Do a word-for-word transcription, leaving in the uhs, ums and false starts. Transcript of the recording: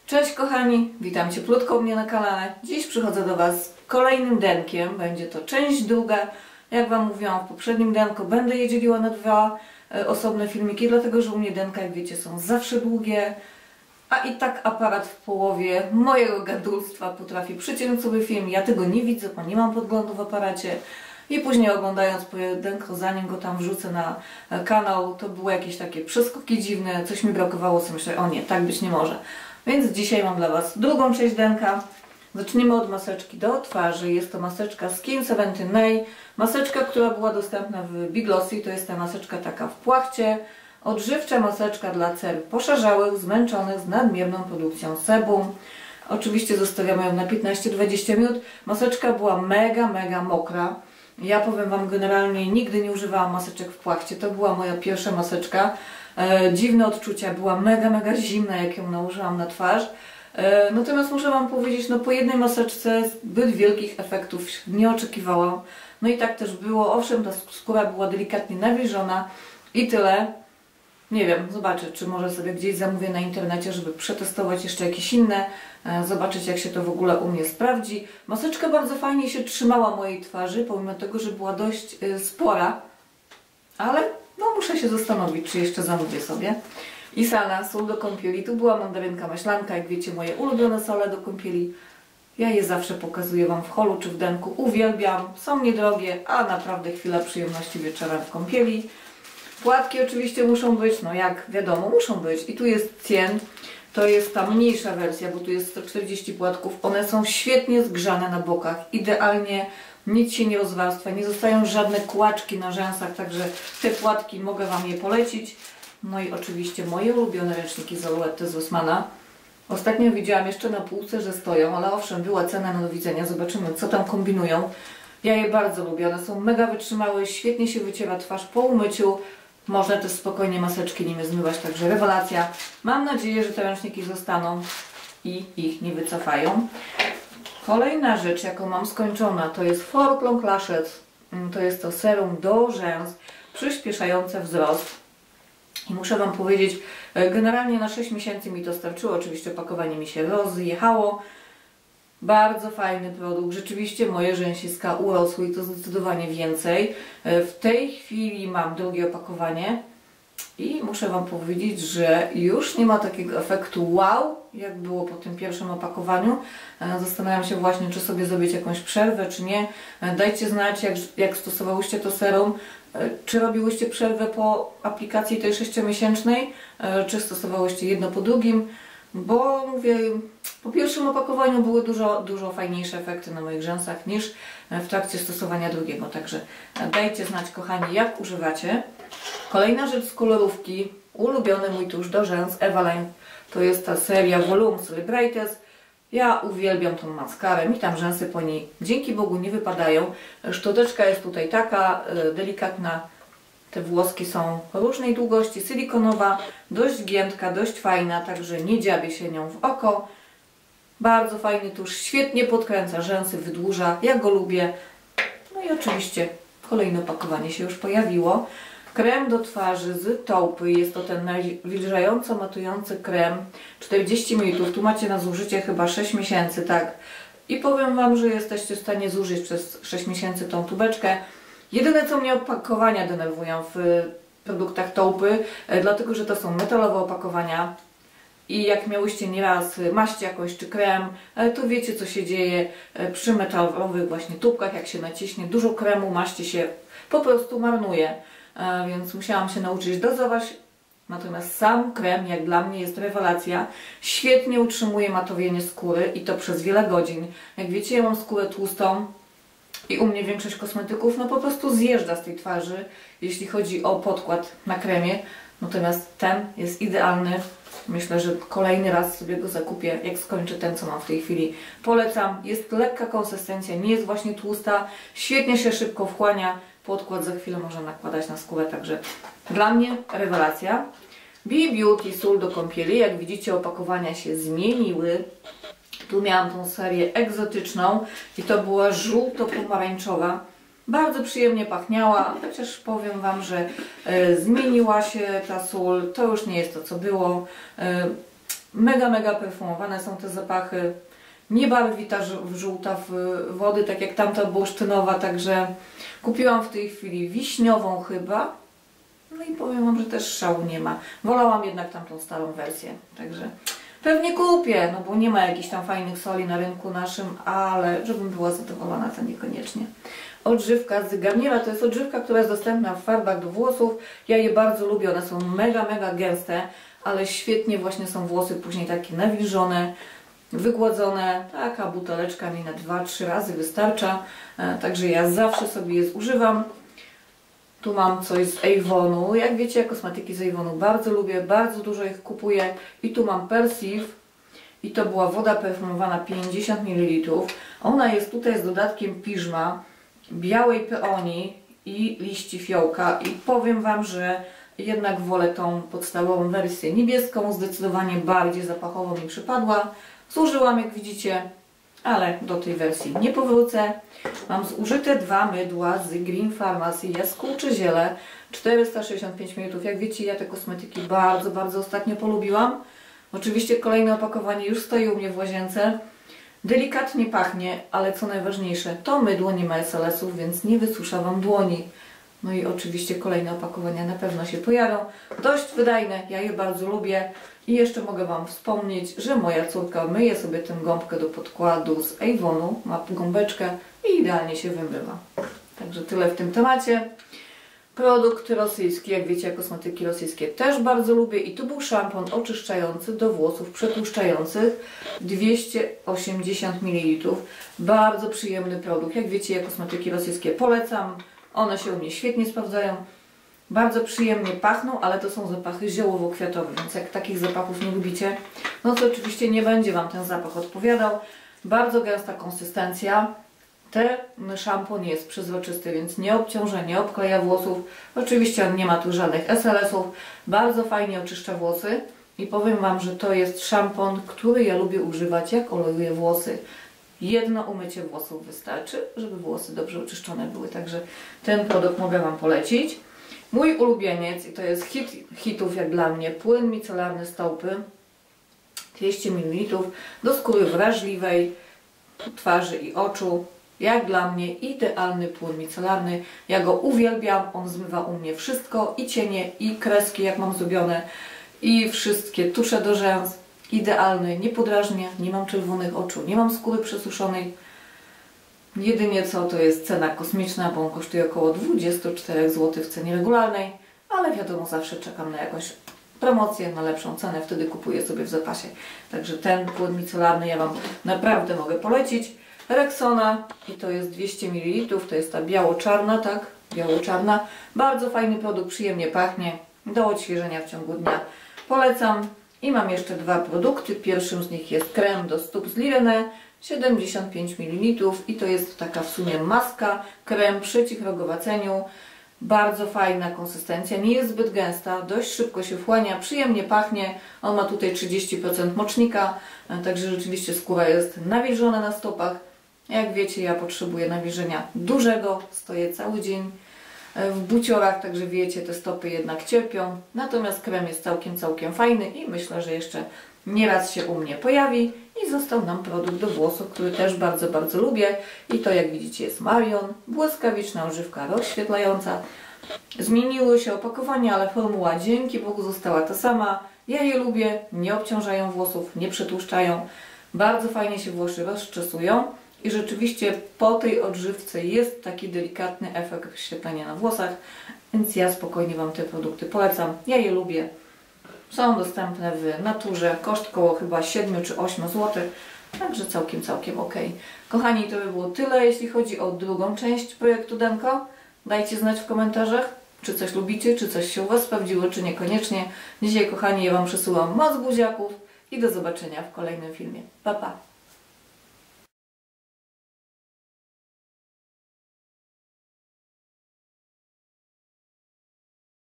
Cześć kochani, witam cieplutko u mnie na kanale. Dziś przychodzę do Was z kolejnym denkiem. Będzie to część druga. Jak Wam mówiłam w poprzednim denku, będę je dzieliła na dwa e, osobne filmiki, dlatego że u mnie denka, jak wiecie, są zawsze długie. A i tak aparat w połowie mojego gadulstwa potrafi przyciąć sobie film. Ja tego nie widzę, bo nie mam podglądu w aparacie. I później oglądając pojedynko, zanim go tam wrzucę na kanał, to były jakieś takie przeskoki dziwne, coś mi brakowało, co myślę, o nie, tak być nie może. Więc dzisiaj mam dla Was drugą część denka. Zaczniemy od maseczki do twarzy. Jest to maseczka Skin siedemdziesiąt. Maseczka, która była dostępna w Big Lossy. To jest ta maseczka taka w płachcie. Odżywcza maseczka dla cer poszarzałych, zmęczonych z nadmierną produkcją sebum. Oczywiście zostawiamy ją na piętnaście do dwudziestu minut. Maseczka była mega, mega mokra. Ja powiem Wam, generalnie nigdy nie używałam maseczek w płachcie. To była moja pierwsza maseczka. E, dziwne odczucia, była mega, mega zimna, jak ją nałożyłam na twarz. E, natomiast muszę Wam powiedzieć, no po jednej maseczce zbyt wielkich efektów nie oczekiwałam. No i tak też było. Owszem, ta skóra była delikatnie nawilżona i tyle. Nie wiem, zobaczę, czy może sobie gdzieś zamówię na internecie, żeby przetestować jeszcze jakieś inne, e, zobaczyć, jak się to w ogóle u mnie sprawdzi. Maseczka bardzo fajnie się trzymała mojej twarzy, pomimo tego, że była dość e, spora, ale no muszę się zastanowić, czy jeszcze zamówię sobie. I Sana, sól do kąpieli. Tu była mandarynka maślanka, jak wiecie, moje ulubione sole do kąpieli. Ja je zawsze pokazuję Wam w holu czy w denku. Uwielbiam, są niedrogie, a naprawdę chwila przyjemności wieczorem w kąpieli. Płatki oczywiście muszą być, no jak wiadomo, muszą być. I tu jest Cien, to jest ta mniejsza wersja, bo tu jest sto czterdzieści płatków. One są świetnie zgrzane na bokach, idealnie, nic się nie rozwarstwia, nie zostają żadne kłaczki na rzęsach, także te płatki mogę Wam je polecić. No i oczywiście moje ulubione ręczniki z Alouette z Rossmana. Ostatnio widziałam jeszcze na półce, że stoją, ale owszem, była cena na do widzenia, zobaczymy, co tam kombinują. Ja je bardzo lubię, one są mega wytrzymałe, świetnie się wyciera twarz po umyciu. Można też spokojnie maseczki nimi zmywać, także rewelacja. Mam nadzieję, że te ręczniki zostaną i ich nie wycofają. Kolejna rzecz, jaką mam skończona, to jest Fort Long Lashes. To jest to serum do rzęs przyspieszające wzrost. I muszę Wam powiedzieć, generalnie na sześć miesięcy mi to starczyło. Oczywiście opakowanie mi się rozjechało. Bardzo fajny produkt. Rzeczywiście moje rzęsiska urosły i to zdecydowanie więcej. W tej chwili mam drugie opakowanie i muszę Wam powiedzieć, że już nie ma takiego efektu wow, jak było po tym pierwszym opakowaniu. Zastanawiam się właśnie, czy sobie zrobić jakąś przerwę, czy nie. Dajcie znać, jak, jak stosowałyście to serum. Czy robiłyście przerwę po aplikacji tej sześciomiesięcznej, czy stosowałyście jedno po drugim. Bo mówię, po pierwszym opakowaniu były dużo, dużo fajniejsze efekty na moich rzęsach niż w trakcie stosowania drugiego. Także dajcie znać, kochani, jak używacie. Kolejna rzecz z kolorówki. Ulubiony mój tusz do rzęs Eveline. To jest ta seria Volume Celebrates. Ja uwielbiam tą maskarę. Mi tam rzęsy po niej dzięki Bogu nie wypadają. Szczoteczka jest tutaj taka delikatna. Te włoski są różnej długości, silikonowa, dość giętka, dość fajna, także nie dziabię się nią w oko. Bardzo fajny tusz, świetnie podkręca rzęsy, wydłuża, ja go lubię. No i oczywiście kolejne opakowanie się już pojawiło. Krem do twarzy z Taupy, jest to ten nawilżająco matujący krem, czterdzieści mililitrów, tu macie na zużycie chyba sześć miesięcy, tak. I powiem Wam, że jesteście w stanie zużyć przez sześć miesięcy tą tubeczkę. Jedyne, co mnie opakowania denerwują w produktach Taupy, dlatego że to są metalowe opakowania i jak miałyście nieraz maść jakąś czy krem, to wiecie, co się dzieje przy metalowych właśnie tubkach, jak się naciśnie dużo kremu, maści się po prostu marnuje, więc musiałam się nauczyć dozować. Natomiast sam krem, jak dla mnie, jest rewelacja. Świetnie utrzymuje matowienie skóry i to przez wiele godzin. Jak wiecie, ja mam skórę tłustą. I u mnie większość kosmetyków no po prostu zjeżdża z tej twarzy, jeśli chodzi o podkład na kremie. Natomiast ten jest idealny. Myślę, że kolejny raz sobie go zakupię, jak skończę ten, co mam w tej chwili. Polecam. Jest lekka konsystencja, nie jest właśnie tłusta. Świetnie się szybko wchłania. Podkład za chwilę można nakładać na skórę, także dla mnie rewelacja. Be Beauty sól do kąpieli. Jak widzicie, opakowania się zmieniły. Tu miałam tą serię egzotyczną i to była żółto-pomarańczowa. Bardzo przyjemnie pachniała, chociaż powiem Wam, że e, zmieniła się ta sól. To już nie jest to, co było. E, Mega, mega perfumowane są te zapachy. Nie barwi ta żółta w wody, tak jak tamta bursztynowa, także kupiłam w tej chwili wiśniową chyba. No i powiem Wam, że też szału nie ma. Wolałam jednak tamtą starą wersję, także pewnie kupię, no bo nie ma jakichś tam fajnych soli na rynku naszym, ale żebym była zadowolona, to niekoniecznie. Odżywka z Garniera to jest odżywka, która jest dostępna w farbach do włosów. Ja je bardzo lubię, one są mega, mega gęste, ale świetnie właśnie są włosy później takie nawilżone, wygłodzone. Taka buteleczka mi na dwa trzy razy wystarcza, także ja zawsze sobie je zużywam. Tu mam coś z Avonu. Jak wiecie, kosmetyki z Avonu bardzo lubię, bardzo dużo ich kupuję. I tu mam Perceive i to była woda perfumowana pięćdziesiąt mililitrów. Ona jest tutaj z dodatkiem piżma, białej peonii i liści fiołka. I powiem Wam, że jednak wolę tą podstawową wersję niebieską, zdecydowanie bardziej zapachowo mi przypadła. Zużyłam, jak widzicie, ale do tej wersji nie powrócę. Mam zużyte dwa mydła z Green Pharmacy, jaskółcze ziele, czterysta sześćdziesiąt pięć mililitrów. Jak wiecie, ja te kosmetyki bardzo, bardzo ostatnio polubiłam. Oczywiście kolejne opakowanie już stoi u mnie w łazience. Delikatnie pachnie, ale co najważniejsze, to mydło nie ma es el esów, więc nie wysusza Wam dłoni. No i oczywiście kolejne opakowania na pewno się pojawią. Dość wydajne, ja je bardzo lubię. I jeszcze mogę Wam wspomnieć, że moja córka myje sobie tę gąbkę do podkładu z Avonu, ma gąbeczkę i idealnie się wymywa. Także tyle w tym temacie. Produkt rosyjski, jak wiecie, kosmetyki rosyjskie też bardzo lubię. I tu był szampon oczyszczający do włosów przetłuszczających, dwieście osiemdziesiąt mililitrów. Bardzo przyjemny produkt. Jak wiecie, ja kosmetyki rosyjskie polecam. One się u mnie świetnie sprawdzają. Bardzo przyjemnie pachną, ale to są zapachy ziołowo-kwiatowe, więc jak takich zapachów nie lubicie, no to oczywiście nie będzie Wam ten zapach odpowiadał. Bardzo gęsta konsystencja. Ten szampon jest przezroczysty, więc nie obciąża, nie obkleja włosów. Oczywiście on nie ma tu żadnych es el esów. Bardzo fajnie oczyszcza włosy i powiem Wam, że to jest szampon, który ja lubię używać, jak olejuję włosy. Jedno umycie włosów wystarczy, żeby włosy dobrze oczyszczone były. Także ten produkt mogę Wam polecić. Mój ulubieniec, i to jest hit hitów jak dla mnie, płyn micelarny Stopy, dwieście mililitrów, do skóry wrażliwej, twarzy i oczu. Jak dla mnie idealny płyn micelarny. Ja go uwielbiam, on zmywa u mnie wszystko, i cienie, i kreski jak mam zrobione, i wszystkie tusze do rzęs. Idealny, nie podrażnia, nie mam czerwonych oczu, nie mam skóry przesuszonej. Jedynie co, to jest cena kosmiczna, bo on kosztuje około dwadzieścia cztery złote w cenie regularnej, ale wiadomo, zawsze czekam na jakąś promocję, na lepszą cenę, wtedy kupuję sobie w zapasie. Także ten płyn micelarny ja Wam naprawdę mogę polecić. Rexona i to jest dwieście mililitrów, to jest ta biało-czarna, tak? Biało-czarna. Bardzo fajny produkt, przyjemnie pachnie, do odświeżenia w ciągu dnia. Polecam. I mam jeszcze dwa produkty. Pierwszym z nich jest krem do stóp z Lirene, siedemdziesiąt pięć mililitrów i to jest taka w sumie maska, krem przeciw rogowaceniu. Bardzo fajna konsystencja, nie jest zbyt gęsta, dość szybko się wchłania, przyjemnie pachnie. On ma tutaj trzydzieści procent mocznika, także rzeczywiście skóra jest nawilżona na stopach. Jak wiecie, ja potrzebuję nawilżenia dużego, stoję cały dzień w buciorach, także wiecie, te stopy jednak cierpią. Natomiast krem jest całkiem, całkiem fajny i myślę, że jeszcze nieraz się u mnie pojawi. I został nam produkt do włosów, który też bardzo, bardzo lubię. I to, jak widzicie, jest Marion, błyskawiczna używka rozświetlająca. Zmieniły się opakowania, ale formuła dzięki Bogu została ta sama. Ja je lubię, nie obciążają włosów, nie przetłuszczają. Bardzo fajnie się włosy rozczesują. I rzeczywiście po tej odżywce jest taki delikatny efekt wyświetlenia na włosach, więc ja spokojnie Wam te produkty polecam. Ja je lubię. Są dostępne w naturze, koszt koło chyba siedem czy osiem złotych, także całkiem, całkiem ok. Kochani, to by było tyle, jeśli chodzi o drugą część projektu Denko. Dajcie znać w komentarzach, czy coś lubicie, czy coś się u Was sprawdziło, czy niekoniecznie. Dzisiaj, kochani, ja Wam przesyłam moc buziaków i do zobaczenia w kolejnym filmie. Pa, pa!